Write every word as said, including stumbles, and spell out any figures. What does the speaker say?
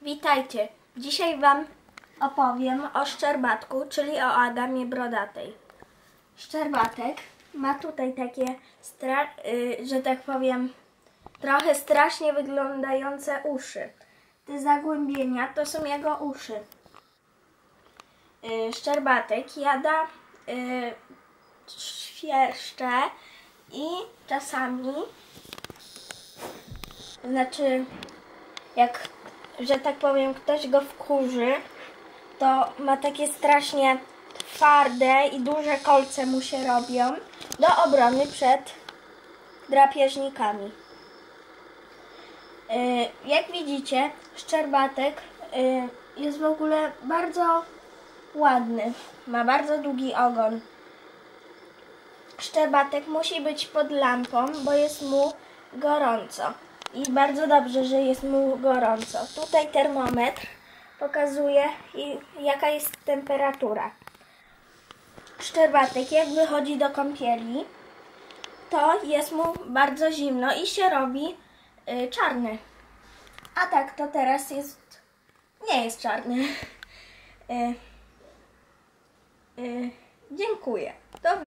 Witajcie! Dzisiaj Wam opowiem o szczerbatku, czyli o Adamie Brodatej. Szczerbatek ma tutaj takie, yy, że tak powiem, trochę strasznie wyglądające uszy. Te zagłębienia to są jego uszy. Yy, szczerbatek jada yy, świerszcze i czasami, znaczy jak, że tak powiem, ktoś go wkurzy, to ma takie strasznie twarde i duże kolce mu się robią do obrony przed drapieżnikami. Yy, jak widzicie, szczerbatek yy, jest w ogóle bardzo ładny. Ma bardzo długi ogon. Szczerbatek musi być pod lampą, bo jest mu gorąco. I bardzo dobrze, że jest mu gorąco. Tutaj termometr pokazuje, jaka jest temperatura. Szczerbatek, jak wychodzi do kąpieli, to jest mu bardzo zimno i się robi y, czarny. A tak to teraz jest, nie jest czarny. Y, y, dziękuję. Do